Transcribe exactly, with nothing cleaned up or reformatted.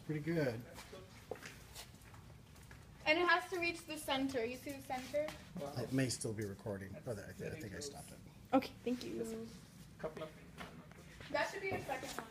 pretty good. And it has to reach the center. You see the center? It may still be recording, but I, thi- I think I stopped it. Okay, thank you. Couple of. That should be a second one.